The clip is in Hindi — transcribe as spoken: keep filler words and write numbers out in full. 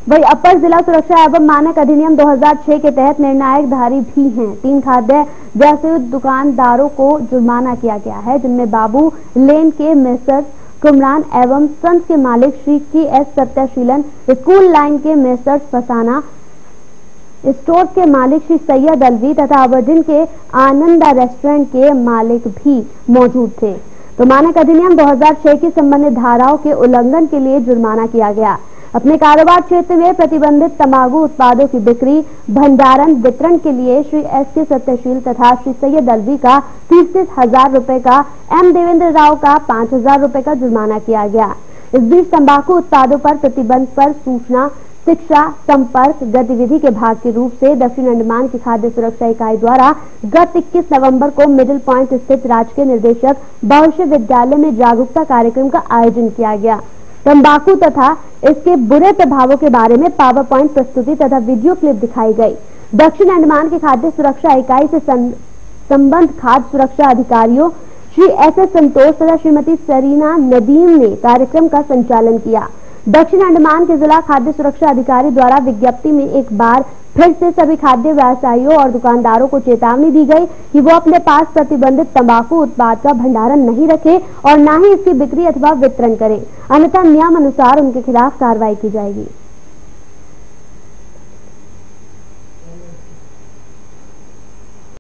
वही अपर जिला सुरक्षा एवं मानक अधिनियम दो हज़ार छह के तहत निर्णायक धारी भी हैं। तीन खाद्य व्यवसायी दुकानदारों को जुर्माना किया गया है, जिनमें बाबू लेन के मेसर्स कुमरान एवं संत के मालिक Shri K S Sathyaseelan, school line के मेसर्स फसाना स्टोर के मालिक श्री सैयद अलवी तथा अबरडीन के आनंदा रेस्टोरेंट के मालिक भी मौजूद थे। तो मानक अधिनियम दो हज़ार छह की संबंधित धाराओं के उल्लंघन के लिए जुर्माना किया गया। अपने कारोबार क्षेत्र में प्रतिबंधित तंबाकू उत्पादों की बिक्री, भंडारण, वितरण के लिए श्री एस के सत्यशील तथा श्री सैयद अलवी का तीस तीस हजार रुपए का, एम देवेंद्र राव का पांच हजार रुपए का जुर्माना किया गया। इस बीच तंबाकू उत्पादों पर प्रतिबंध पर सूचना, शिक्षा, संपर्क गतिविधि के भाग के रूप से दक्षिण अंडमान की खाद्य सुरक्षा इकाई द्वारा गत इक्कीस नवंबर को मिडिल पॉइंट स्थित राजकीय निर्देशक भविष्य विद्यालय में जागरूकता कार्यक्रम का आयोजन किया गया। तंबाकू तथा इसके बुरे प्रभावों के बारे में पावर पॉइंट प्रस्तुति तथा वीडियो क्लिप दिखाई गई। दक्षिण अंडमान की खाद्य सुरक्षा इकाई से संबंध खाद्य सुरक्षा अधिकारियों श्री एस एस संतोष तथा श्रीमती सरीना नदीम ने कार्यक्रम का संचालन किया। दक्षिण अंडमान के जिला खाद्य सुरक्षा अधिकारी द्वारा विज्ञप्ति में एक बार फिर से सभी खाद्य व्यवसायियों और दुकानदारों को चेतावनी दी गई कि वो अपने पास प्रतिबंधित तंबाकू उत्पाद का भंडारण नहीं रखें और न ही इसकी बिक्री अथवा वितरण करें, अन्यथा नियम अनुसार उनके खिलाफ कार्रवाई की जाएगी।